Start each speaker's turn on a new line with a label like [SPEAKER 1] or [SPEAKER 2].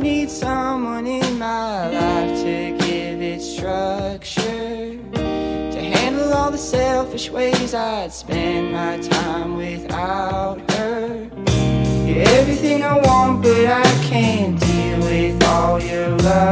[SPEAKER 1] need someone in my life to give it structure, to handle all the selfish ways I'd spend my time without her. You're everything I want, but I can't deal with all your love.